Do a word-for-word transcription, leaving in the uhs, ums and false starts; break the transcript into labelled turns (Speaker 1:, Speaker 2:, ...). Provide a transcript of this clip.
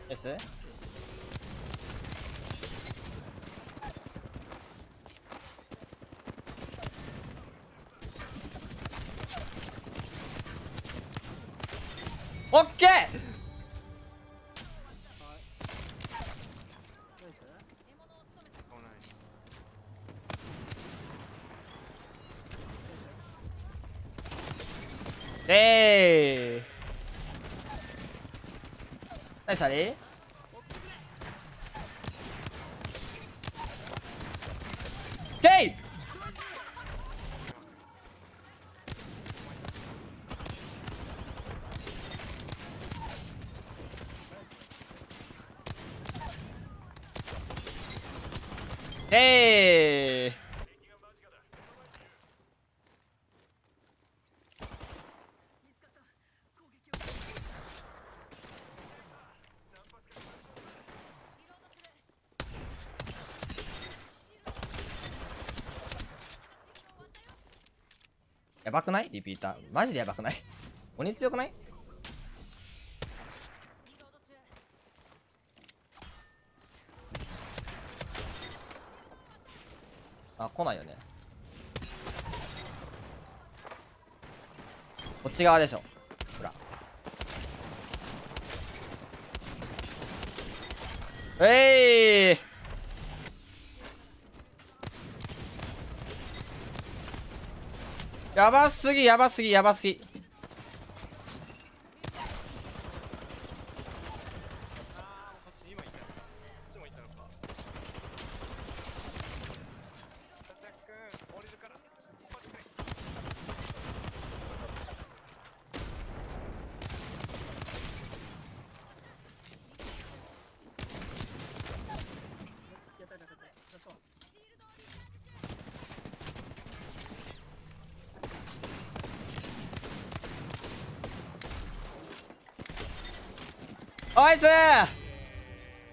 Speaker 1: です。オッケー。えーナイスあれケイ。えーやばくない？リピーターマジでやばくない？鬼強くない？あ、来ないよね。こっち側でしょ。ほら。えい、やばすぎやばすぎやばすぎ。ナイスー。